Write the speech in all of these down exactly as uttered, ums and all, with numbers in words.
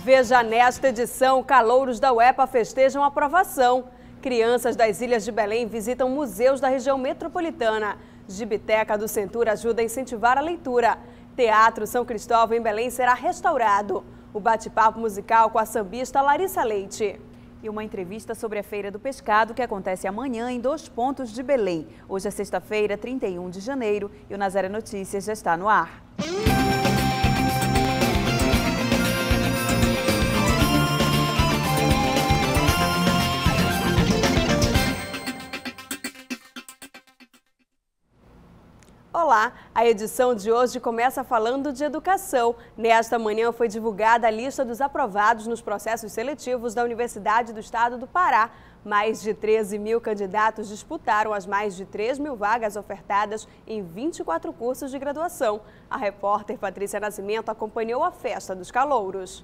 Veja nesta edição, calouros da UEPA festejam a aprovação. Crianças das Ilhas de Belém visitam museus da região metropolitana. Gibiteca do Centur ajuda a incentivar a leitura. Teatro São Cristóvão em Belém será restaurado. O bate-papo musical com a sambista Larissa Leite. E uma entrevista sobre a Feira do Pescado que acontece amanhã em dois pontos de Belém. Hoje é sexta-feira, trinta e um de janeiro, e o Nazaré Notícias já está no ar. Olá, a edição de hoje começa falando de educação. Nesta manhã foi divulgada a lista dos aprovados nos processos seletivos da Universidade do Estado do Pará. Mais de treze mil candidatos disputaram as mais de três mil vagas ofertadas em vinte e quatro cursos de graduação. A repórter Patrícia Nascimento acompanhou a festa dos calouros.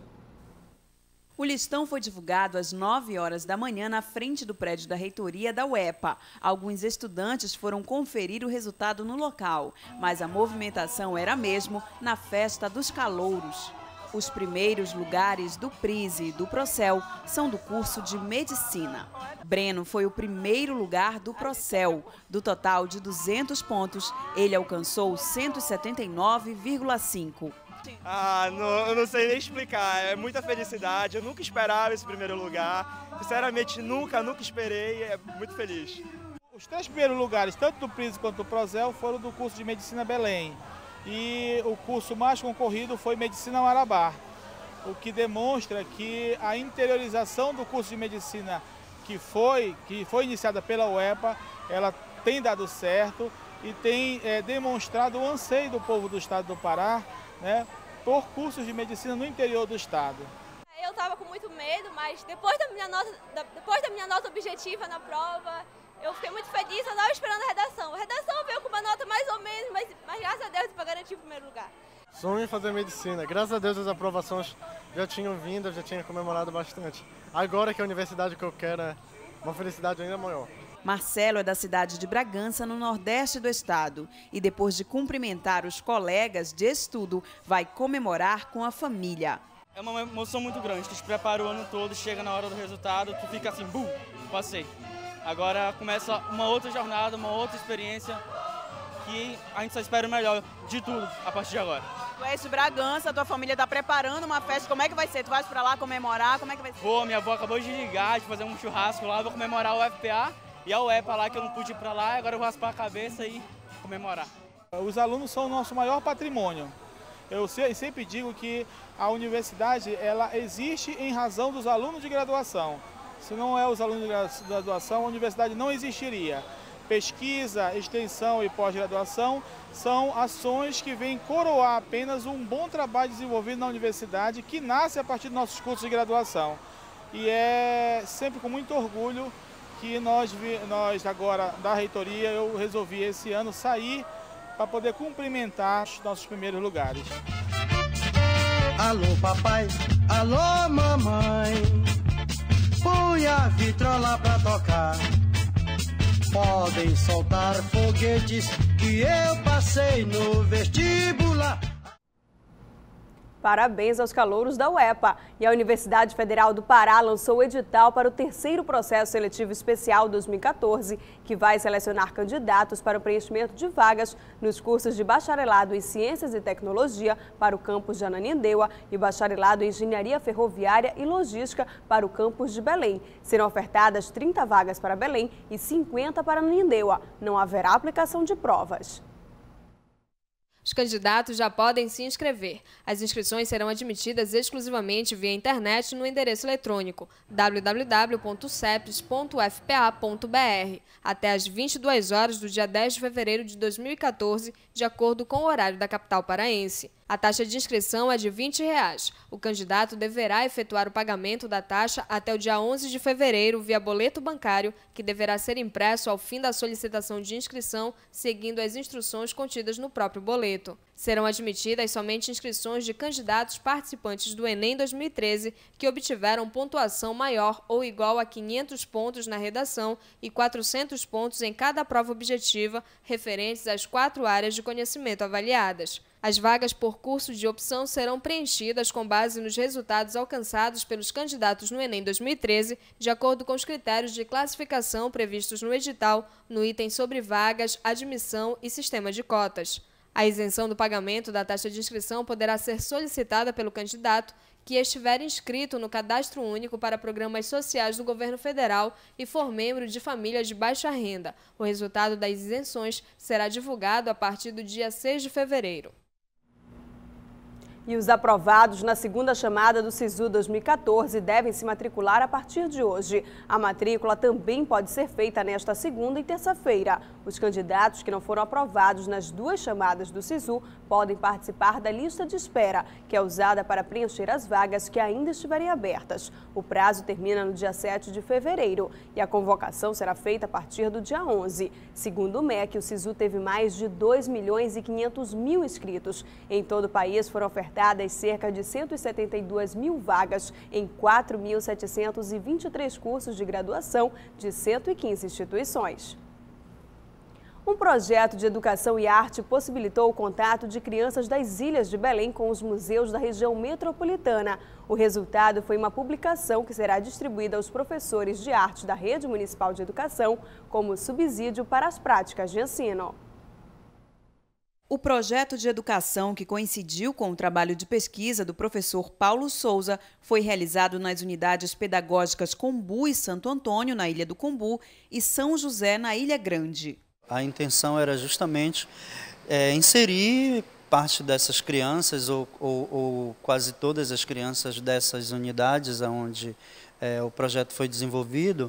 O listão foi divulgado às nove horas da manhã na frente do prédio da reitoria da UEPA. Alguns estudantes foram conferir o resultado no local, mas a movimentação era mesmo na festa dos calouros. Os primeiros lugares do Prise e do Procel são do curso de Medicina. Breno foi o primeiro lugar do Procel. Do total de duzentos pontos, ele alcançou cento e setenta e nove vírgula cinco. Ah, não, eu não sei nem explicar, é muita felicidade, eu nunca esperava esse primeiro lugar, sinceramente nunca, nunca esperei, é muito feliz. Os três primeiros lugares, tanto do Prise quanto do Procel, foram do curso de Medicina Belém e o curso mais concorrido foi Medicina Marabá, o que demonstra que a interiorização do curso de Medicina que foi, que foi iniciada pela UEPA, ela tem dado certo e tem é, demonstrado o anseio do povo do estado do Pará, né, por cursos de medicina no interior do estado. Eu estava com muito medo, mas depois da, minha nota, depois da minha nota objetiva na prova, eu fiquei muito feliz, eu estava esperando a redação. A redação veio com uma nota mais ou menos, mas, mas graças a Deus para garantir o primeiro lugar. Sonho em fazer medicina. Graças a Deus as aprovações já tinham vindo, eu já tinha comemorado bastante. Agora que é a universidade que eu quero é uma felicidade ainda maior. Marcelo é da cidade de Bragança, no nordeste do estado. E depois de cumprimentar os colegas de estudo, vai comemorar com a família. É uma emoção muito grande, tu se prepara o ano todo, chega na hora do resultado, tu fica assim, bum, passei. Agora começa uma outra jornada, uma outra experiência, que a gente só espera o melhor de tudo a partir de agora. Tu és de Bragança, tua família está preparando uma festa, como é que vai ser? Tu vais para lá comemorar, como é que vai ser? Pô, minha avó acabou de ligar, de fazer um churrasco lá, vou comemorar o U F P A. E a UEPA lá, que eu não pude ir para lá, agora eu vou raspar a cabeça e comemorar. Os alunos são o nosso maior patrimônio. Eu sempre digo que a universidade ela existe em razão dos alunos de graduação. Se não é os alunos de graduação, a universidade não existiria. Pesquisa, extensão e pós-graduação são ações que vêm coroar apenas um bom trabalho desenvolvido na universidade, que nasce a partir dos nossos cursos de graduação. E é sempre com muito orgulho que nós, nós agora da reitoria, eu resolvi esse ano sair para poder cumprimentar os nossos primeiros lugares. Alô papai, alô mamãe, põe a vitrola para tocar. Podem soltar foguetes que eu passei no vestibular. Parabéns aos calouros da UEPA. E a Universidade Federal do Pará lançou o edital para o terceiro processo seletivo especial dois mil e quatorze, que vai selecionar candidatos para o preenchimento de vagas nos cursos de bacharelado em Ciências e Tecnologia para o campus de Ananindeua e bacharelado em Engenharia Ferroviária e Logística para o campus de Belém. Serão ofertadas trinta vagas para Belém e cinquenta para Ananindeua. Não haverá aplicação de provas. Os candidatos já podem se inscrever. As inscrições serão admitidas exclusivamente via internet no endereço eletrônico w w w ponto cepes ponto u f p a ponto b r até às vinte e duas horas do dia dez de fevereiro de dois mil e quatorze, de acordo com o horário da capital paraense. A taxa de inscrição é de vinte reais. O candidato deverá efetuar o pagamento da taxa até o dia onze de fevereiro via boleto bancário, que deverá ser impresso ao fim da solicitação de inscrição, seguindo as instruções contidas no próprio boleto. Serão admitidas somente inscrições de candidatos participantes do Enem dois mil e treze que obtiveram pontuação maior ou igual a quinhentos pontos na redação e quatrocentos pontos em cada prova objetiva referentes às quatro áreas de conhecimento avaliadas. As vagas por curso de opção serão preenchidas com base nos resultados alcançados pelos candidatos no Enem dois mil e treze, de acordo com os critérios de classificação previstos no edital, no item sobre vagas, admissão e sistema de cotas. A isenção do pagamento da taxa de inscrição poderá ser solicitada pelo candidato que estiver inscrito no Cadastro Único para Programas Sociais do Governo Federal e for membro de família de baixa renda. O resultado das isenções será divulgado a partir do dia seis de fevereiro. E os aprovados na segunda chamada do SISU dois mil e quatorze devem se matricular a partir de hoje. A matrícula também pode ser feita nesta segunda e terça-feira. Os candidatos que não foram aprovados nas duas chamadas do SISU podem participar da lista de espera, que é usada para preencher as vagas que ainda estiverem abertas. O prazo termina no dia sete de fevereiro e a convocação será feita a partir do dia onze. Segundo o M E C, o SISU teve mais de dois milhões e quinhentos mil inscritos. Em todo o país foram ofertadas cerca de cento e setenta e duas mil vagas em quatro mil setecentos e vinte e três cursos de graduação de cento e quinze instituições. Um projeto de educação e arte possibilitou o contato de crianças das Ilhas de Belém com os museus da região metropolitana. O resultado foi uma publicação que será distribuída aos professores de arte da Rede Municipal de Educação como subsídio para as práticas de ensino. O projeto de educação, que coincidiu com o trabalho de pesquisa do professor Paulo Souza, foi realizado nas unidades pedagógicas Combu e Santo Antônio, na Ilha do Combu, e São José, na Ilha Grande. A intenção era justamente é, inserir parte dessas crianças, ou, ou, ou quase todas as crianças dessas unidades onde É, o projeto foi desenvolvido,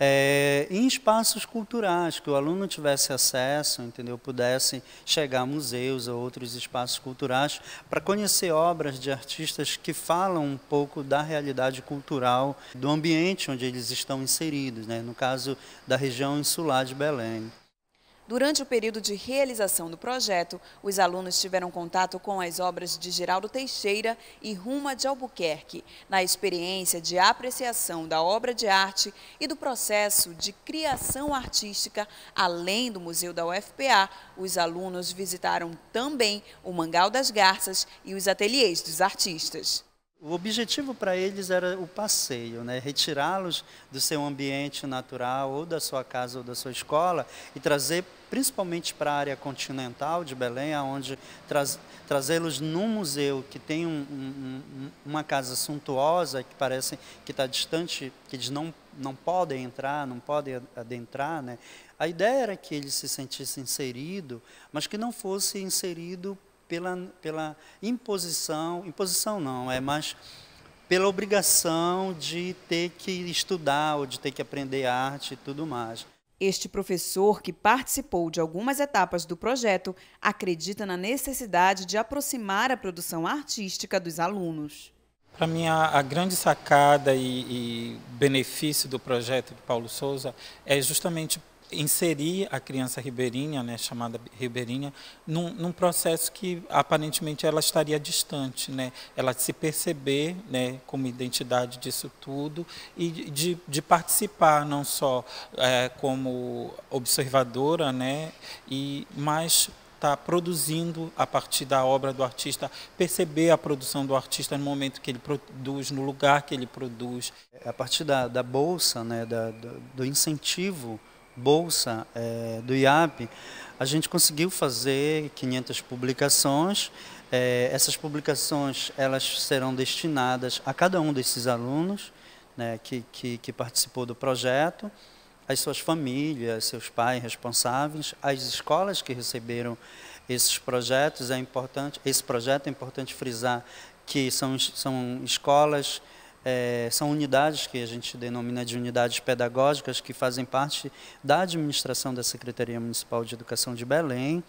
é, em espaços culturais, que o aluno tivesse acesso, entendeu? Pudesse chegar a museus ou outros espaços culturais para conhecer obras de artistas que falam um pouco da realidade cultural do ambiente onde eles estão inseridos, né? No caso da região insular de Belém. Durante o período de realização do projeto, os alunos tiveram contato com as obras de Geraldo Teixeira e Ruma de Albuquerque, na experiência de apreciação da obra de arte e do processo de criação artística. Além do Museu da U F P A, os alunos visitaram também o Mangal das Garças e os ateliês dos artistas. O objetivo para eles era o passeio, né? Retirá-los do seu ambiente natural, ou da sua casa ou da sua escola, e trazer principalmente para a área continental de Belém, onde traz, trazê-los num museu que tem um, um, uma casa suntuosa, que parece que está distante, que eles não, não podem entrar, não podem adentrar, né? A ideia era que eles se sentissem inseridos, mas que não fosse inserido Pela, pela imposição, imposição não, é mais pela obrigação de ter que estudar ou de ter que aprender arte e tudo mais. Este professor, que participou de algumas etapas do projeto, acredita na necessidade de aproximar a produção artística dos alunos. Para mim, a, a grande sacada e, e benefício do projeto de Paulo Souza é justamente inserir a criança ribeirinha, né, chamada ribeirinha, num, num processo que aparentemente ela estaria distante, né, ela se perceber, né, como identidade disso tudo e de, de participar não só é, como observadora, né, e mais está produzindo a partir da obra do artista, perceber a produção do artista no momento que ele produz, no lugar que ele produz. A partir da, da bolsa, né, da, do, do incentivo bolsa é, do I A P, a gente conseguiu fazer quinhentas publicações. É, essas publicações elas serão destinadas a cada um desses alunos, né, que, que, que participou do projeto, as suas famílias, seus pais responsáveis, as escolas que receberam esses projetos. É importante, esse projeto é importante frisar que são, são escolas, É, são unidades que a gente denomina de unidades pedagógicas que fazem parte da administração da Secretaria Municipal de Educação de Belém.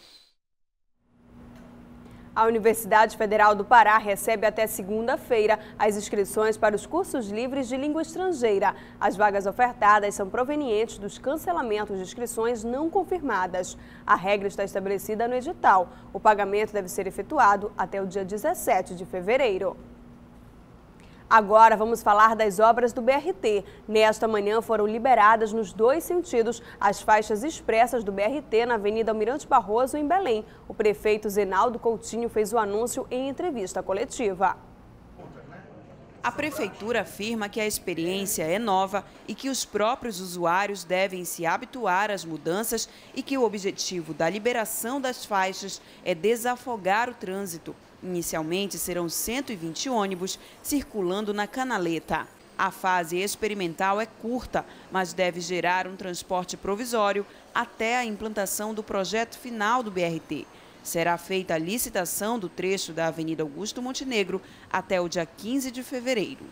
A Universidade Federal do Pará recebe até segunda-feira as inscrições para os cursos livres de língua estrangeira. As vagas ofertadas são provenientes dos cancelamentos de inscrições não confirmadas. A regra está estabelecida no edital. O pagamento deve ser efetuado até o dia dezessete de fevereiro. Agora vamos falar das obras do B R T. Nesta manhã foram liberadas nos dois sentidos as faixas expressas do B R T na Avenida Almirante Barroso, em Belém. O prefeito Zenaldo Coutinho fez o anúncio em entrevista coletiva. A prefeitura afirma que a experiência é nova e que os próprios usuários devem se habituar às mudanças e que o objetivo da liberação das faixas é desafogar o trânsito. Inicialmente serão cento e vinte ônibus circulando na canaleta. A fase experimental é curta, mas deve gerar um transporte provisório até a implantação do projeto final do B R T. Será feita a licitação do trecho da Avenida Augusto Montenegro até o dia quinze de fevereiro.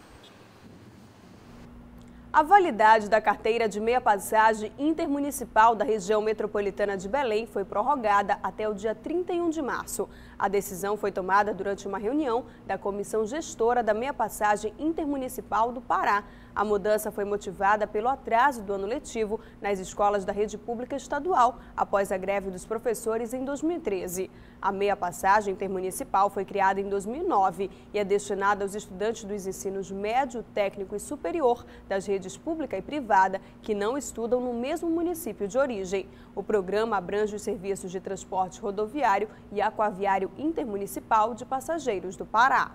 A validade da carteira de meia passagem intermunicipal da região metropolitana de Belém foi prorrogada até o dia trinta e um de março. A decisão foi tomada durante uma reunião da Comissão Gestora da Meia Passagem Intermunicipal do Pará. A mudança foi motivada pelo atraso do ano letivo nas escolas da rede pública estadual, após a greve dos professores em dois mil e treze. A meia passagem intermunicipal foi criada em dois mil e nove e é destinada aos estudantes dos ensinos médio, técnico e superior das redes pública e privada que não estudam no mesmo município de origem. O programa abrange os serviços de transporte rodoviário e aquaviário intermunicipal de passageiros do Pará.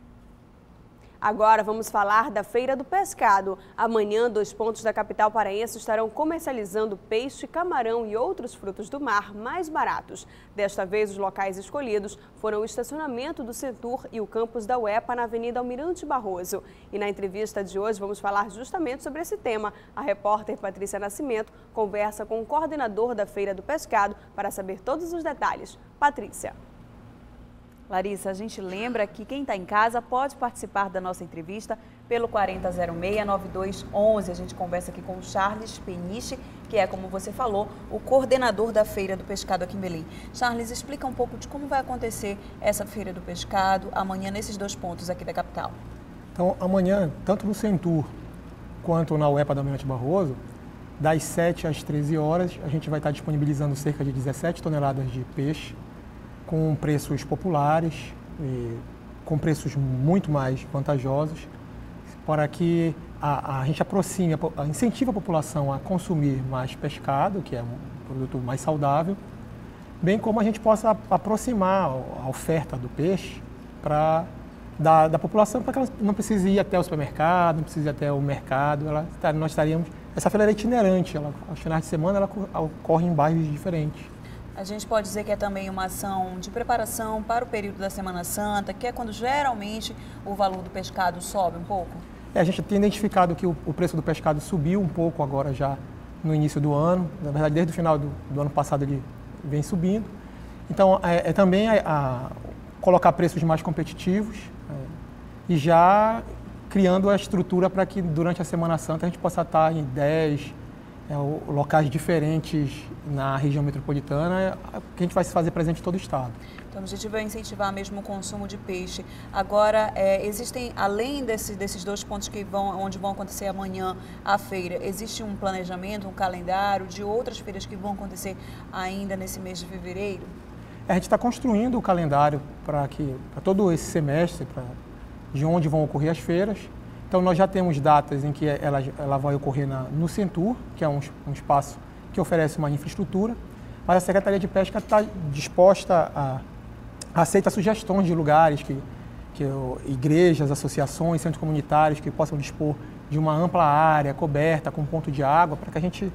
Agora vamos falar da Feira do Pescado. Amanhã, dois pontos da capital paraense estarão comercializando peixe, camarão e outros frutos do mar mais baratos. Desta vez, os locais escolhidos foram o estacionamento do Centur e o campus da U E P A na Avenida Almirante Barroso. E na entrevista de hoje vamos falar justamente sobre esse tema. A repórter Patrícia Nascimento conversa com o coordenador da Feira do Pescado para saber todos os detalhes. Patrícia. Larissa, a gente lembra que quem está em casa pode participar da nossa entrevista pelo quarenta zero seis, nove dois um um. A gente conversa aqui com o Charles Peniche, que é, como você falou, o coordenador da Feira do Pescado aqui em Belém. Charles, explica um pouco de como vai acontecer essa Feira do Pescado amanhã nesses dois pontos aqui da capital. Então, amanhã, tanto no Centur quanto na U E P A da Almirante Barroso, das sete às treze horas, a gente vai estar disponibilizando cerca de dezessete toneladas de peixe, com preços populares, e com preços muito mais vantajosos, para que a, a gente aproxime, a, incentive a população a consumir mais pescado, que é um produto mais saudável, bem como a gente possa aproximar a oferta do peixe para da, da população, para que ela não precise ir até o supermercado, não precise ir até o mercado. Ela, nós estaríamos, essa feira é itinerante, ela, aos finais de semana ela ocorre em bairros diferentes. A gente pode dizer que é também uma ação de preparação para o período da Semana Santa, que é quando geralmente o valor do pescado sobe um pouco? É, a gente tem identificado que o, o preço do pescado subiu um pouco agora já no início do ano. Na verdade, desde o final do, do ano passado ele vem subindo. Então, é, é também a, a colocar preços mais competitivos é, e já criando a estrutura para que durante a Semana Santa a gente possa estar em dez É, locais diferentes na região metropolitana, que a gente vai se fazer presente em todo o estado. Então, o objetivo é incentivar mesmo o consumo de peixe. Agora, é, existem, além desse, desses dois pontos que vão, onde vão acontecer amanhã a feira, existe um planejamento, um calendário de outras feiras que vão acontecer ainda nesse mês de fevereiro? A gente está construindo o calendário para que para todo esse semestre, pra, de onde vão ocorrer as feiras. Então, nós já temos datas em que ela, ela vai ocorrer na, no Centur, que é um, um espaço que oferece uma infraestrutura, mas a Secretaria de Pesca está disposta a, a aceitar sugestões de lugares, que, que igrejas, associações, centros comunitários que possam dispor de uma ampla área coberta com ponto de água, para que a gente,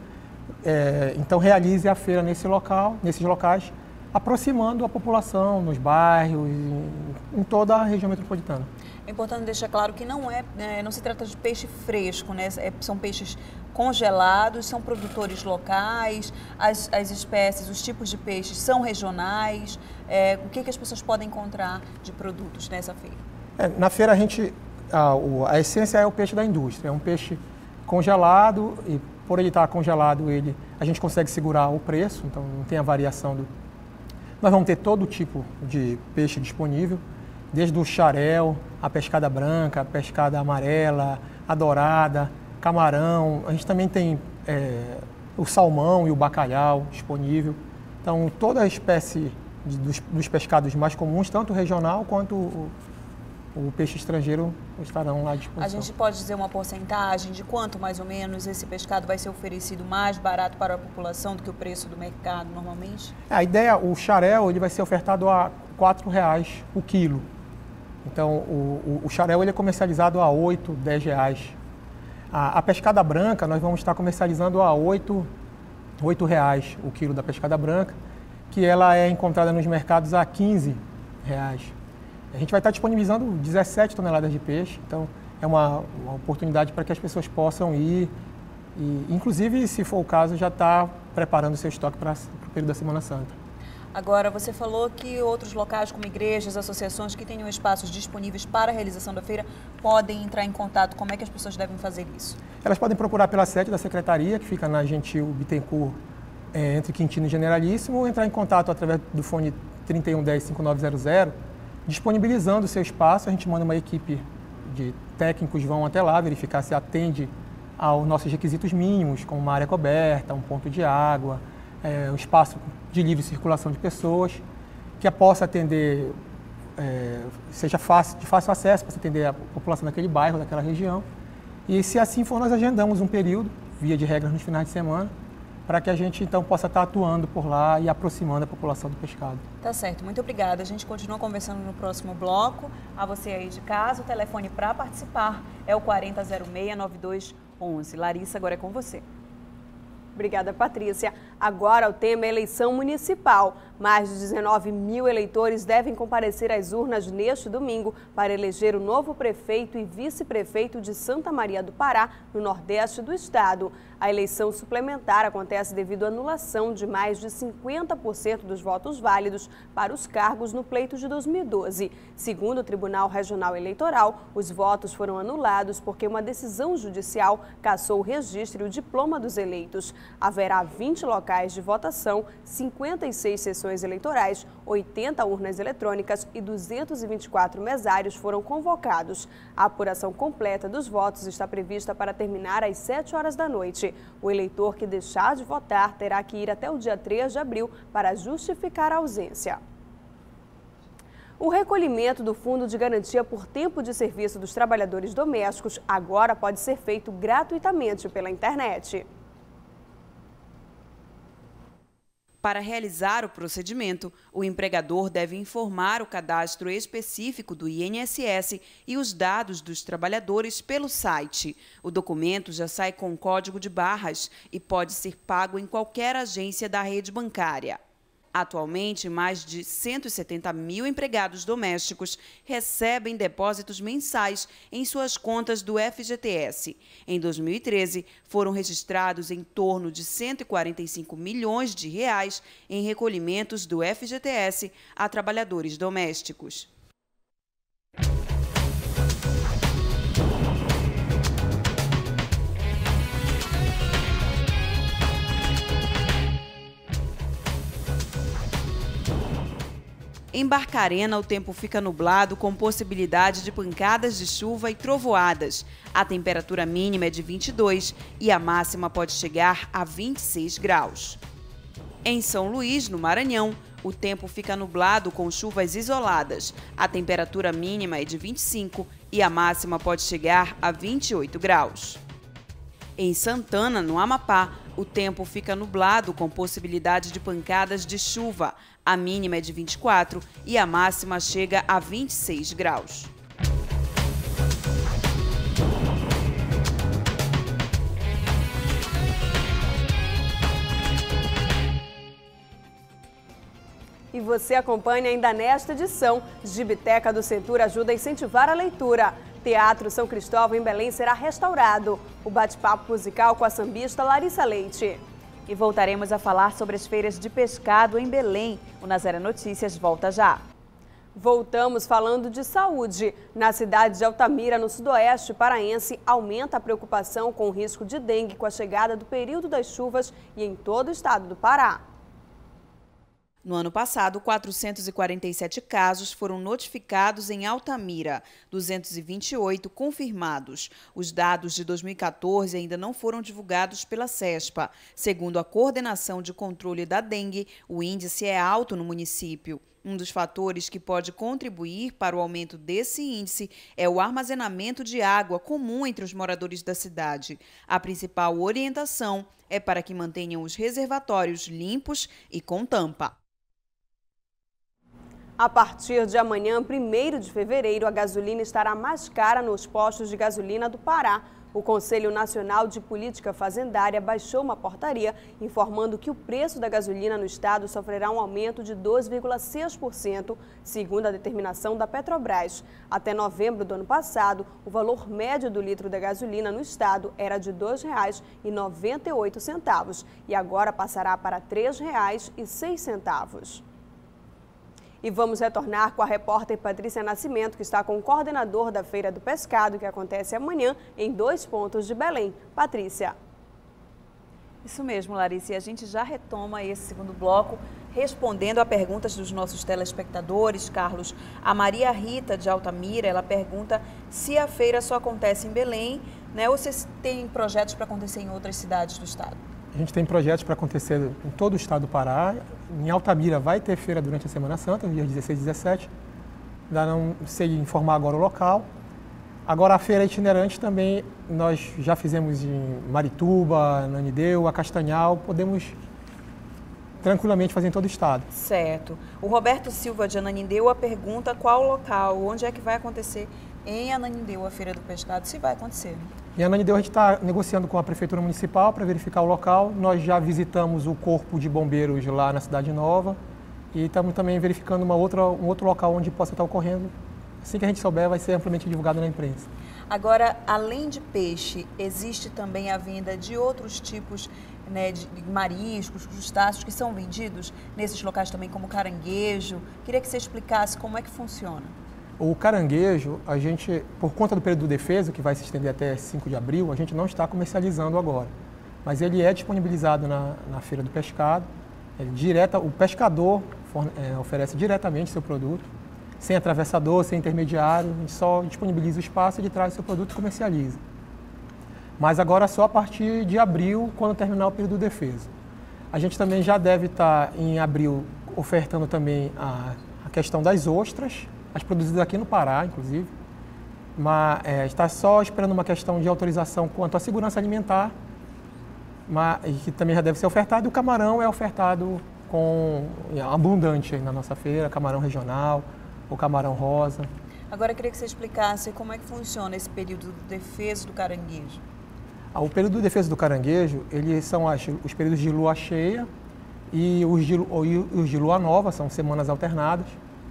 é, então, realize a feira nesse local, nesses locais, aproximando a população nos bairros, em, em toda a região metropolitana. É importante deixar claro que não, é, é, não se trata de peixe fresco, né? É, são peixes congelados, são produtores locais, as, as espécies, os tipos de peixes são regionais. É, o que, que as pessoas podem encontrar de produtos nessa feira? É, na feira a gente, a, o, a essência é o peixe da indústria, é um peixe congelado e por ele estar congelado ele, a gente consegue segurar o preço, então não tem a variação do... Nós vamos ter todo tipo de peixe disponível, desde o xarel, a pescada branca, a pescada amarela, a dourada, camarão. A gente também tem é, o salmão e o bacalhau disponível. Então, toda a espécie de, dos, dos pescados mais comuns, tanto regional quanto o, o peixe estrangeiro estarão lá à disposição. A gente pode dizer uma porcentagem de quanto mais ou menos esse pescado vai ser oferecido mais barato para a população do que o preço do mercado normalmente? A ideia, o xarel, ele vai ser ofertado a quatro reais o quilo. Então, o, o, o xarel ele é comercializado a oito, dez reais. A, a pescada branca, nós vamos estar comercializando a oito, oito reais o quilo da pescada branca, que ela é encontrada nos mercados a quinze reais. A gente vai estar disponibilizando dezessete toneladas de peixe, então é uma, uma oportunidade para que as pessoas possam ir e, inclusive, se for o caso, já está preparando o seu estoque para o período da Semana Santa. Agora, você falou que outros locais, como igrejas, associações que tenham espaços disponíveis para a realização da feira, podem entrar em contato. Como é que as pessoas devem fazer isso? Elas podem procurar pela sede da Secretaria, que fica na Gentil Bittencourt, é, entre Quintino e Generalíssimo, ou entrar em contato através do fone trinta e um dez, cinquenta e nove zero zero, disponibilizando o seu espaço. A gente manda uma equipe de técnicos, vão até lá verificar se atende aos nossos requisitos mínimos, como uma área coberta, um ponto de água, é, um espaço de livre circulação de pessoas, que possa atender, é, seja fácil, de fácil acesso, para atender a população daquele bairro, daquela região. E se assim for, nós agendamos um período, via de regras nos finais de semana, para que a gente então possa estar atuando por lá e aproximando a população do pescado. Tá certo, muito obrigada. A gente continua conversando no próximo bloco. A você aí de casa, o telefone para participar é o quarenta zero seis, nove dois onze. Larissa, agora é com você. Obrigada, Patrícia. Agora o tema é eleição municipal. Mais de dezenove mil eleitores devem comparecer às urnas neste domingo para eleger o novo prefeito e vice-prefeito de Santa Maria do Pará, no nordeste do estado. A eleição suplementar acontece devido à anulação de mais de cinquenta por cento dos votos válidos para os cargos no pleito de dois mil e doze. Segundo o Tribunal Regional Eleitoral, os votos foram anulados porque uma decisão judicial cassou o registro e o diploma dos eleitos. Haverá vinte locais de votação, cinquenta e seis sessões eleitorais, oitenta urnas eletrônicas e duzentos e vinte e quatro mesários foram convocados. A apuração completa dos votos está prevista para terminar às sete horas da noite. O eleitor que deixar de votar terá que ir até o dia três de abril para justificar a ausência. O recolhimento do Fundo de Garantia por Tempo de Serviço dos Trabalhadores Domésticos agora pode ser feito gratuitamente pela internet. Para realizar o procedimento, o empregador deve informar o cadastro específico do I N S S e os dados dos trabalhadores pelo site. O documento já sai com código de barras e pode ser pago em qualquer agência da rede bancária. Atualmente, mais de cento e setenta mil empregados domésticos recebem depósitos mensais em suas contas do F G T S. Em dois mil e treze, foram registrados em torno de cento e quarenta e cinco milhões de reais em recolhimentos do F G T S a trabalhadores domésticos. Em Barcarena, o tempo fica nublado com possibilidade de pancadas de chuva e trovoadas. A temperatura mínima é de vinte e dois e a máxima pode chegar a vinte e seis graus. Em São Luís, no Maranhão, o tempo fica nublado com chuvas isoladas. A temperatura mínima é de vinte e cinco e a máxima pode chegar a vinte e oito graus. Em Santana, no Amapá, o tempo fica nublado com possibilidade de pancadas de chuva. A mínima é de vinte e quatro e a máxima chega a vinte e seis graus. E você acompanha ainda nesta edição. Gibiteca do Centur ajuda a incentivar a leitura. Teatro São Cristóvão em Belém será restaurado. O bate-papo musical com a sambista Larissa Leite. E voltaremos a falar sobre as feiras de pescado em Belém. O Nazaré Notícias volta já. Voltamos falando de saúde. Na cidade de Altamira, no sudoeste paraense, aumenta a preocupação com o risco de dengue com a chegada do período das chuvas e em todo o estado do Pará. No ano passado, quatrocentos e quarenta e sete casos foram notificados em Altamira, duzentos e vinte e oito confirmados. Os dados de dois mil e quatorze ainda não foram divulgados pela CESPA. Segundo a Coordenação de Controle da Dengue, o índice é alto no município. Um dos fatores que pode contribuir para o aumento desse índice é o armazenamento de água comum entre os moradores da cidade. A principal orientação é para que mantenham os reservatórios limpos e com tampa. A partir de amanhã, primeiro de fevereiro, a gasolina estará mais cara nos postos de gasolina do Pará. O Conselho Nacional de Política Fazendária baixou uma portaria informando que o preço da gasolina no estado sofrerá um aumento de dois vírgula seis por cento, segundo a determinação da Petrobras. Até novembro do ano passado, o valor médio do litro da gasolina no estado era de dois reais e noventa e oito centavos e agora passará para três reais e seis centavos. E vamos retornar com a repórter Patrícia Nascimento, que está com o coordenador da Feira do Pescado, que acontece amanhã em dois pontos de Belém. Patrícia. Isso mesmo, Larissa. E a gente já retoma esse segundo bloco respondendo a perguntas dos nossos telespectadores. Carlos, a Maria Rita de Altamira, ela pergunta se a feira só acontece em Belém, né, ou se tem projetos para acontecer em outras cidades do estado. A gente tem projetos para acontecer em todo o estado do Pará. Em Altamira vai ter feira durante a Semana Santa, nos dias dezesseis e dezessete. Ainda não sei informar agora o local. Agora a feira itinerante também nós já fizemos em Marituba, Ananindeua, Castanhal. Podemos tranquilamente fazer em todo o estado. Certo. O Roberto Silva de Ananindeua pergunta qual local, onde é que vai acontecer em Ananindeua a Feira do Pescado, se vai acontecer. Em Ananindeua a gente está negociando com a Prefeitura Municipal para verificar o local. Nós já visitamos o Corpo de Bombeiros lá na Cidade Nova e estamos também verificando uma outra, um outro local onde possa estar ocorrendo. Assim que a gente souber, vai ser amplamente divulgado na imprensa. Agora, além de peixe, existe também a venda de outros tipos, né, de mariscos, crustáceos que são vendidos nesses locais também, como caranguejo. Queria que você explicasse como é que funciona. O caranguejo, a gente, por conta do período do defeso, que vai se estender até cinco de abril, a gente não está comercializando agora. Mas ele é disponibilizado na, na Feira do Pescado. Ele direta, o pescador forne, é, oferece diretamente seu produto, sem atravessador, sem intermediário. A gente só disponibiliza o espaço, ele traz seu produto e comercializa. Mas agora só a partir de abril, quando terminar o período do defeso. A gente também já deve estar, em abril, ofertando também a, a questão das ostras, as produzidas aqui no Pará, inclusive, mas é, está só esperando uma questão de autorização quanto à segurança alimentar, mas, que também já deve ser ofertado, e o camarão é ofertado com é, abundante na nossa feira, camarão regional, o camarão rosa. Agora eu queria que você explicasse como é que funciona esse período do defeso do caranguejo. Ah, o período do defeso do caranguejo, eles são as, os períodos de lua cheia e os de, os de lua nova, são semanas alternadas,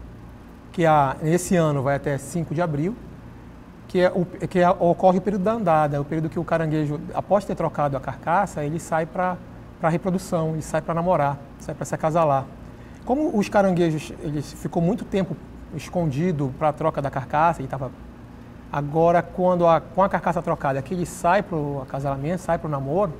que a, esse ano vai até cinco de abril, que, é o, que é, ocorre o período da andada, é o período que o caranguejo, após ter trocado a carcaça, ele sai para a reprodução, ele sai para namorar, sai para se acasalar. Como os caranguejos, eles ficou muito tempo escondido para a troca da carcaça, ele tava, agora quando a, com a carcaça trocada, que ele sai para o acasalamento, sai para o namoro,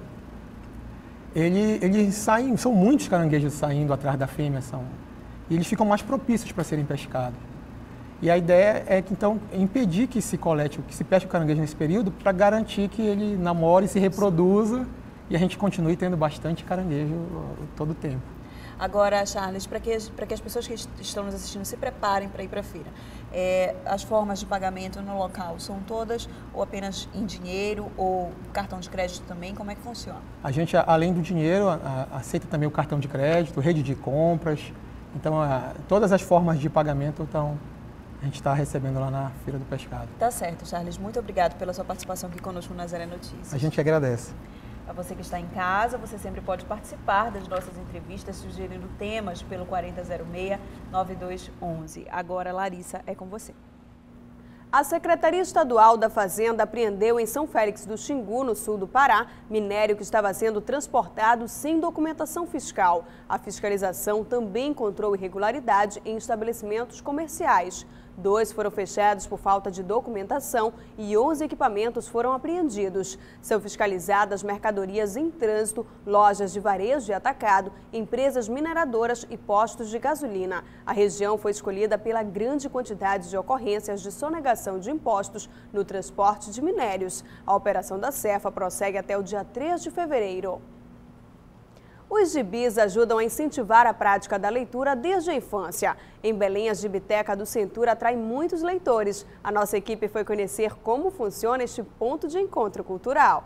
ele, eles saem, são muitos caranguejos saindo atrás da fêmea, são, e eles ficam mais propícios para serem pescados. E a ideia é que, então, impedir que se colete, que se pesque o caranguejo nesse período para garantir que ele namore, se reproduza e a gente continue tendo bastante caranguejo todo o tempo. Agora, Charles, para que, para que as pessoas que estão nos assistindo se preparem para ir para a feira, é, as formas de pagamento no local são todas ou apenas em dinheiro ou cartão de crédito também? Como é que funciona? A gente, além do dinheiro, a, a, aceita também o cartão de crédito, rede de compras. Então, a, todas as formas de pagamento estão, a gente está recebendo lá na Feira do Pescado. Tá certo, Charles. Muito obrigado pela sua participação aqui conosco no Nazaré Notícias. A gente agradece. Para você que está em casa, você sempre pode participar das nossas entrevistas, sugerindo temas pelo quarenta zero seis, nove dois um um. Agora, Larissa, é com você. A Secretaria Estadual da Fazenda apreendeu em São Félix do Xingu, no sul do Pará, minério que estava sendo transportado sem documentação fiscal. A fiscalização também encontrou irregularidade em estabelecimentos comerciais. Dois foram fechados por falta de documentação e onze equipamentos foram apreendidos. São fiscalizadas mercadorias em trânsito, lojas de varejo e atacado, empresas mineradoras e postos de gasolina. A região foi escolhida pela grande quantidade de ocorrências de sonegação de impostos no transporte de minérios. A operação da Cefa prossegue até o dia três de fevereiro. Os gibis ajudam a incentivar a prática da leitura desde a infância. Em Belém, a Gibiteca do Centur atrai muitos leitores. A nossa equipe foi conhecer como funciona este ponto de encontro cultural.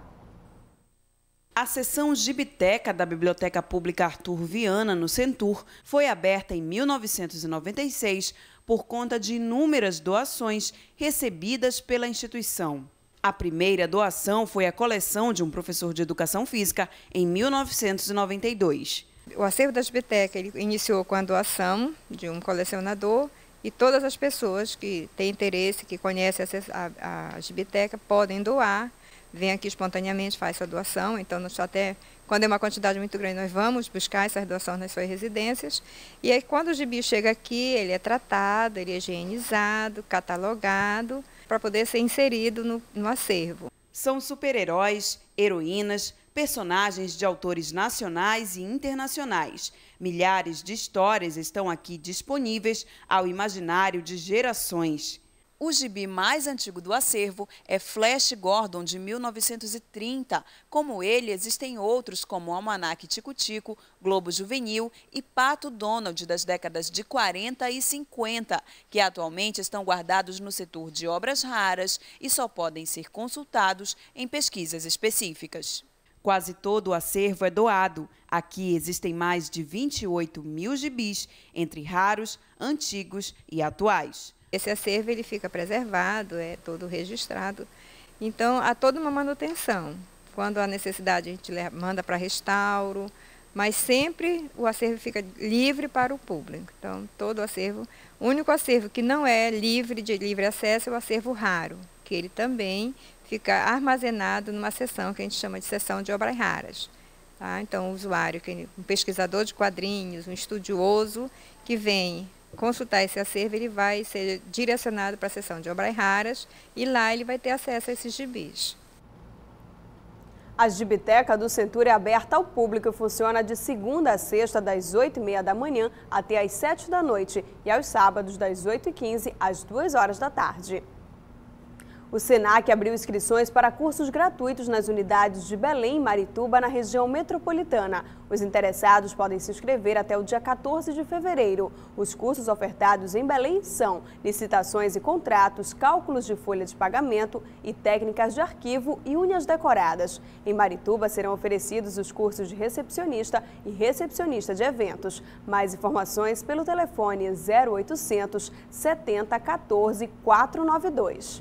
A seção Gibiteca da Biblioteca Pública Arthur Viana, no Centur, foi aberta em mil novecentos e noventa e seis por conta de inúmeras doações recebidas pela instituição. A primeira doação foi a coleção de um professor de educação física em mil novecentos e noventa e dois. O acervo da Gibiteca ele iniciou com a doação de um colecionador e todas as pessoas que têm interesse, que conhecem a, a Gibiteca, podem doar. Vem aqui espontaneamente, faz sua doação, então nós até, quando é uma quantidade muito grande, nós vamos buscar essas doações nas suas residências. E aí quando o gibi chega aqui, ele é tratado, ele é higienizado, catalogado, para poder ser inserido no, no acervo. São super-heróis, heroínas, personagens de autores nacionais e internacionais. Milhares de histórias estão aqui disponíveis ao imaginário de gerações. O gibi mais antigo do acervo é Flash Gordon, de mil novecentos e trinta. Como ele, existem outros como Almanaque Tico-Tico, Globo Juvenil e Pato Donald, das décadas de quarenta e cinquenta, que atualmente estão guardados no setor de obras raras e só podem ser consultados em pesquisas específicas. Quase todo o acervo é doado. Aqui existem mais de vinte e oito mil gibis, entre raros, antigos e atuais. Esse acervo ele fica preservado, é todo registrado, então há toda uma manutenção. Quando há necessidade a gente manda para restauro, mas sempre o acervo fica livre para o público. Então todo o acervo, o único acervo que não é livre de livre acesso é o acervo raro, que ele também fica armazenado numa seção que a gente chama de seção de obras raras. Tá? Então o usuário, um pesquisador de quadrinhos, um estudioso que vem consultar esse acervo, ele vai ser direcionado para a seção de obras raras e lá ele vai ter acesso a esses gibis. A Gibiteca do Centur é aberta ao público e funciona de segunda a sexta, das oito e meia da manhã até às sete da noite e aos sábados, das oito e quinze às duas horas da tarde. O SENAC abriu inscrições para cursos gratuitos nas unidades de Belém e Marituba, na região metropolitana. Os interessados podem se inscrever até o dia quatorze de fevereiro. Os cursos ofertados em Belém são licitações e contratos, cálculos de folha de pagamento e técnicas de arquivo e unhas decoradas. Em Marituba serão oferecidos os cursos de recepcionista e recepcionista de eventos. Mais informações pelo telefone zero oitocentos, setenta, quatorze, quatrocentos e noventa e dois.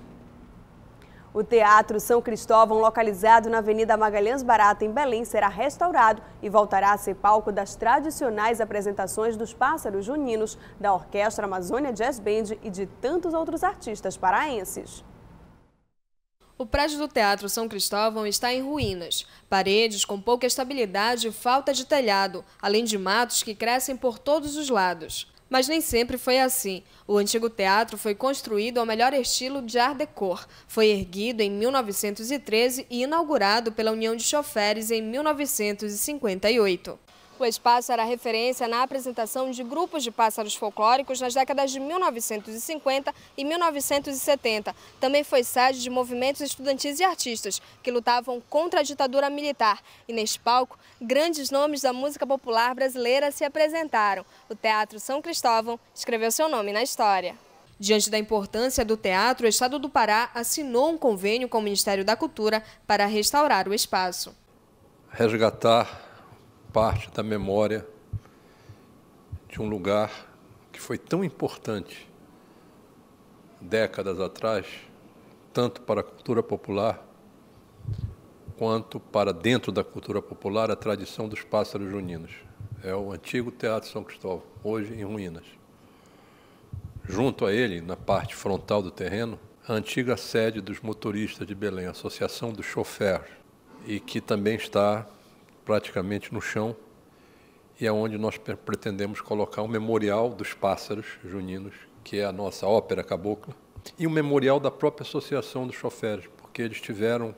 O Teatro São Cristóvão, localizado na Avenida Magalhães Barata, em Belém, será restaurado e voltará a ser palco das tradicionais apresentações dos Pássaros Juninos, da Orquestra Amazônia Jazz Band e de tantos outros artistas paraenses. O prédio do Teatro São Cristóvão está em ruínas. Paredes com pouca estabilidade e falta de telhado, além de matos que crescem por todos os lados. Mas nem sempre foi assim. O antigo teatro foi construído ao melhor estilo de Art Deco. Foi erguido em mil novecentos e treze e inaugurado pela União de Choferes em mil novecentos e cinquenta e oito. O espaço era referência na apresentação de grupos de pássaros folclóricos nas décadas de mil novecentos e cinquenta e mil novecentos e setenta. Também foi sede de movimentos estudantis e artistas que lutavam contra a ditadura militar. E neste palco, grandes nomes da música popular brasileira se apresentaram. O Teatro São Cristóvão escreveu seu nome na história. Diante da importância do teatro, o Estado do Pará assinou um convênio com o Ministério da Cultura para restaurar o espaço. Resgatar parte da memória de um lugar que foi tão importante décadas atrás, tanto para a cultura popular, quanto para dentro da cultura popular, a tradição dos Pássaros Juninos. É o antigo Teatro São Cristóvão, hoje em ruínas. Junto a ele, na parte frontal do terreno, a antiga sede dos motoristas de Belém, a Associação dos Choferes, e que também está praticamente no chão, e é onde nós pretendemos colocar um memorial dos Pássaros Juninos, que é a nossa ópera cabocla, e um memorial da própria Associação dos Choferes, porque eles tiveram,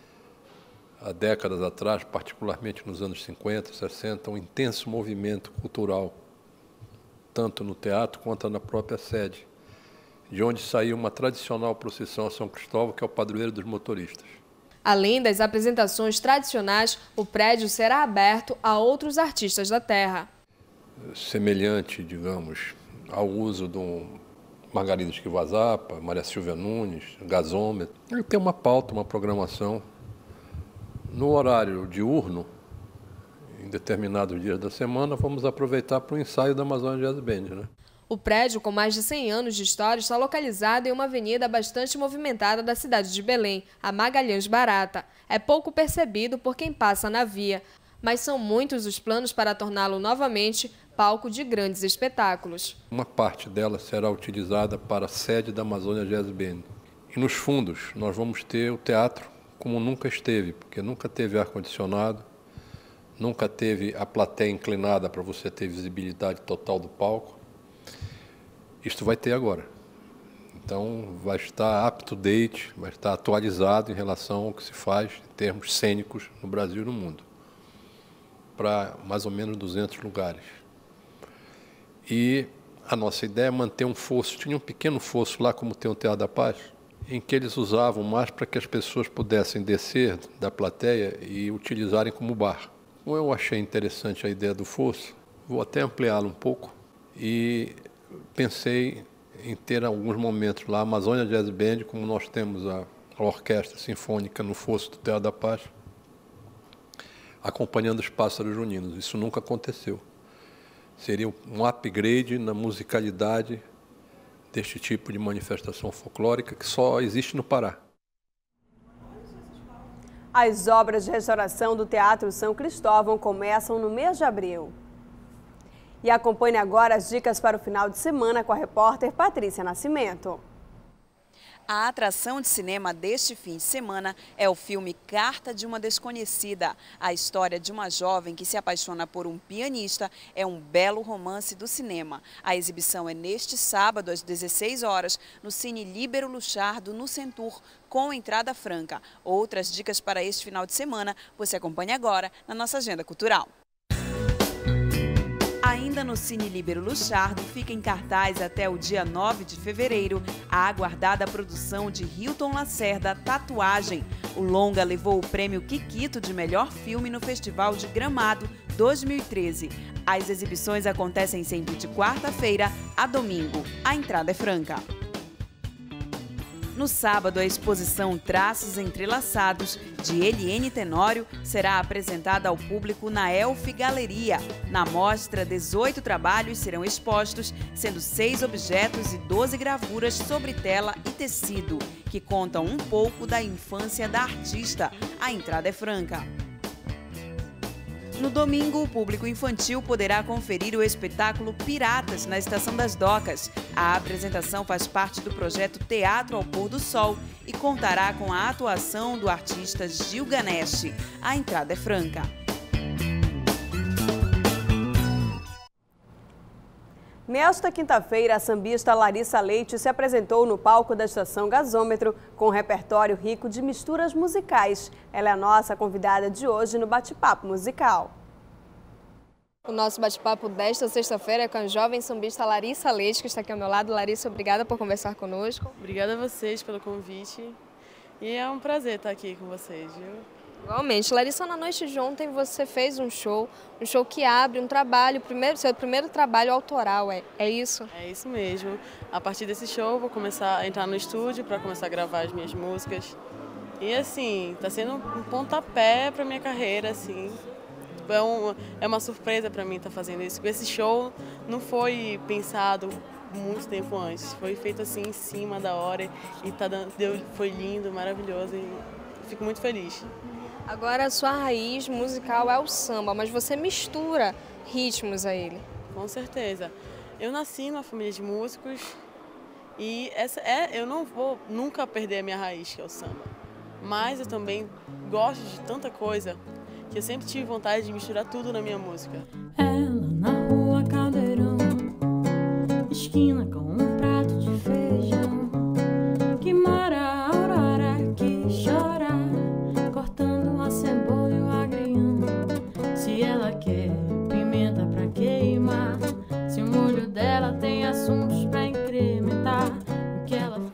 há décadas atrás, particularmente nos anos cinquenta, sessenta, um intenso movimento cultural, tanto no teatro quanto na própria sede, de onde saiu uma tradicional procissão a São Cristóvão, que é o padroeiro dos motoristas. Além das apresentações tradicionais, o prédio será aberto a outros artistas da terra. Semelhante, digamos, ao uso do Margarida Esquivazapa, Maria Silvia Nunes, Gasômetro. Ele tem uma pauta, uma programação. No horário diurno, em determinados dias da semana, vamos aproveitar para o ensaio da Amazônia Jazz Band, né? O prédio, com mais de cem anos de história, está localizado em uma avenida bastante movimentada da cidade de Belém, a Magalhães Barata. É pouco percebido por quem passa na via, mas são muitos os planos para torná-lo novamente palco de grandes espetáculos. Uma parte dela será utilizada para a sede da Amazônia Jazz Band. E nos fundos nós vamos ter o teatro como nunca esteve, porque nunca teve ar-condicionado, nunca teve a plateia inclinada para você ter visibilidade total do palco. Isto vai ter agora. Então, vai estar up-to-date, vai estar atualizado em relação ao que se faz em termos cênicos no Brasil e no mundo, para mais ou menos duzentos lugares. E a nossa ideia é manter um fosso. Tinha um pequeno fosso lá, como tem o Teatro da Paz, em que eles usavam mais para que as pessoas pudessem descer da plateia e utilizarem como bar. Como eu achei interessante a ideia do fosso, vou até ampliá-lo um pouco e pensei em ter alguns momentos lá, a Amazônia Jazz Band, como nós temos a, a orquestra sinfônica no fosso do Teatro da Paz, acompanhando os pássaros juninos. Isso nunca aconteceu. Seria um upgrade na musicalidade deste tipo de manifestação folclórica que só existe no Pará. As obras de restauração do Teatro São Cristóvão começam no mês de abril. E acompanhe agora as dicas para o final de semana com a repórter Patrícia Nascimento. A atração de cinema deste fim de semana é o filme Carta de uma Desconhecida. A história de uma jovem que se apaixona por um pianista é um belo romance do cinema. A exibição é neste sábado, às dezesseis horas, no Cine Líbero Luchardo, no Centur, com entrada franca. Outras dicas para este final de semana você acompanha agora na nossa agenda cultural. Ainda no Cine Líbero Luchardo, fica em cartaz até o dia nove de fevereiro a aguardada produção de Hilton Lacerda, Tatuagem. O longa levou o prêmio Kikito de melhor filme no Festival de Gramado dois mil e treze. As exibições acontecem sempre de quarta-feira a domingo. A entrada é franca. No sábado, a exposição Traços Entrelaçados, de Eliene Tenório, será apresentada ao público na Elf Galeria. Na mostra, dezoito trabalhos serão expostos, sendo seis objetos e doze gravuras sobre tela e tecido, que contam um pouco da infância da artista. A entrada é franca. No domingo, o público infantil poderá conferir o espetáculo Piratas na Estação das Docas. A apresentação faz parte do projeto Teatro ao Pôr do Sol e contará com a atuação do artista Gil Ganesh. A entrada é franca. Nesta quinta-feira, a sambista Larissa Leite se apresentou no palco da Estação Gasômetro com um repertório rico de misturas musicais. Ela é a nossa convidada de hoje no Bate-Papo Musical. O nosso bate-papo desta sexta-feira é com a jovem sambista Larissa Leite, que está aqui ao meu lado. Larissa, obrigada por conversar conosco. Obrigada a vocês pelo convite e é um prazer estar aqui com vocês, viu? Igualmente. Larissa, na noite de ontem você fez um show, um show que abre um trabalho, primeiro, seu primeiro trabalho autoral, é, é isso? É isso mesmo. A partir desse show vou começar a entrar no estúdio para começar a gravar as minhas músicas. E assim, está sendo um pontapé para minha carreira, assim. É, um, é uma surpresa para mim estar fazendo isso. Esse show não foi pensado muito tempo antes, foi feito assim em cima da hora e tá dando, deu, foi lindo, maravilhoso e fico muito feliz. Agora, a sua raiz musical é o samba, mas você mistura ritmos a ele. Com certeza. Eu nasci numa família de músicos e essa é, eu não vou nunca perder a minha raiz, que é o samba. Mas eu também gosto de tanta coisa que eu sempre tive vontade de misturar tudo na minha música. Ela na rua Caldeirão, esquina com um prato de feijão, que mora a aurora que chora, cortando a cebola e o agrião. Se ela quer pimenta pra queimar, se o molho dela tem assuntos pra incrementar, o que ela faz. Agora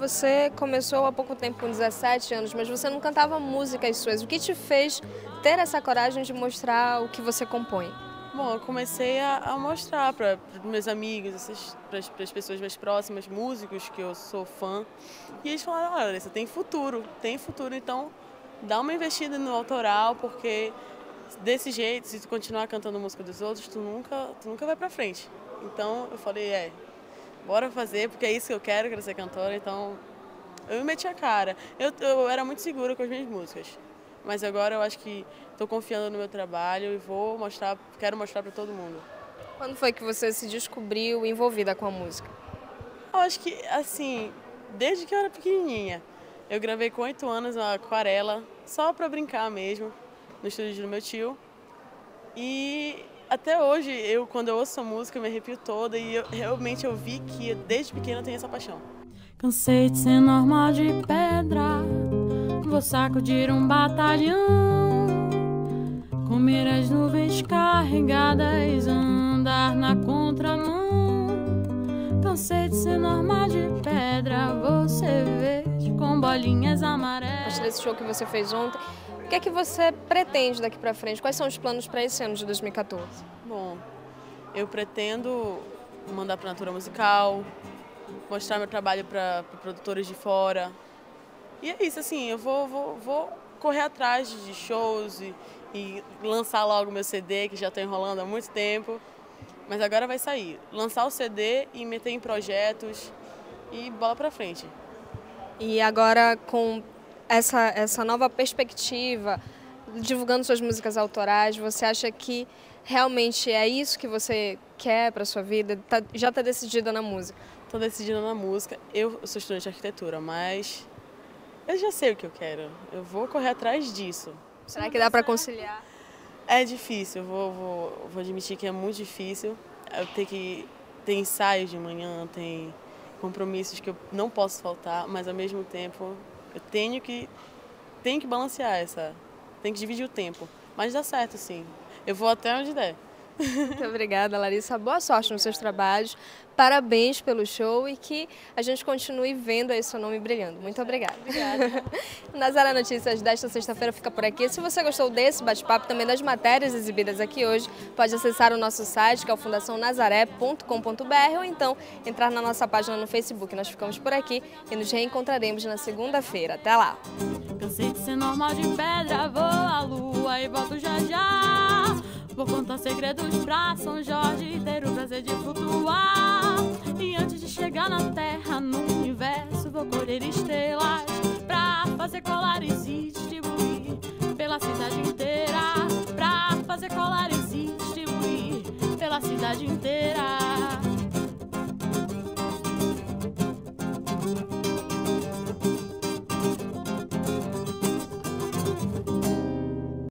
você começou há pouco tempo, com dezessete anos, mas você não cantava músicas suas. O que te fez ter essa coragem de mostrar o que você compõe? Bom, eu comecei a, a mostrar para os meus amigos, para as pessoas mais próximas, músicos que eu sou fã. E eles falaram, olha, você tem futuro, tem futuro, então dá uma investida no autoral, porque desse jeito, se tu continuar cantando música dos outros, tu nunca, tu nunca vai pra frente. Então eu falei, é, bora fazer, porque é isso que eu quero, quero ser cantora, então eu me meti a cara. Eu, eu era muito segura com as minhas músicas, mas agora eu acho que estou confiando no meu trabalho e vou mostrar, quero mostrar para todo mundo. Quando foi que você se descobriu envolvida com a música? Eu acho que, assim, desde que eu era pequenininha. Eu gravei com oito anos uma aquarela, só para brincar mesmo, no estúdio do meu tio. E até hoje, eu, quando eu ouço essa música, eu me arrepio toda e eu, realmente eu vi que desde pequena eu tenho essa paixão. Cansei de ser normal de pedra, vou sacudir um batalhão, comer as nuvens carregadas, andar na contramão. Cansei de ser normal de pedra, você verde com bolinhas amarelas. Acho desse show que você fez ontem, o que é que você pretende daqui pra frente? Quais são os planos para esse ano de dois mil e quatorze? Bom, eu pretendo mandar para a Natura Musical, mostrar meu trabalho para produtores de fora. E é isso, assim, eu vou, vou, vou correr atrás de shows e, e lançar logo meu C D, que já estou enrolando há muito tempo. Mas agora vai sair. Lançar o C D e meter em projetos e bola pra frente. E agora, com essa, essa nova perspectiva, divulgando suas músicas autorais, você acha que realmente é isso que você quer para sua vida? Tá, já está decidida na música? Estou decidida na música. Eu sou estudante de arquitetura, mas eu já sei o que eu quero. Eu vou correr atrás disso. Será que dá para conciliar? É difícil, eu vou, vou, vou admitir que é muito difícil. Eu tenho que ter ensaios de manhã, tem compromissos que eu não posso faltar, mas ao mesmo tempo eu tenho que, tenho que balancear essa, tenho que dividir o tempo. Mas dá certo, sim. Eu vou até onde der. Muito obrigada, Larissa. Boa sorte nos seus trabalhos. Parabéns pelo show e que a gente continue vendo aí seu nome brilhando. Muito obrigada. Obrigada. O Nazaré Notícias desta sexta-feira fica por aqui. Se você gostou desse bate-papo, também das matérias exibidas aqui hoje, pode acessar o nosso site, que é o fundação nazaré ponto com ponto br, ou então entrar na nossa página no Facebook. Nós ficamos por aqui e nos reencontraremos na segunda-feira. Até lá! Cansei de ser normal de pedra, vou à lua e volto já já. Vou contar segredos pra São Jorge, ter o prazer de flutuar. E antes de chegar na Terra, no universo, vou colher estrelas pra fazer colares e distribuir pela cidade inteira. Pra fazer colares e distribuir pela cidade inteira.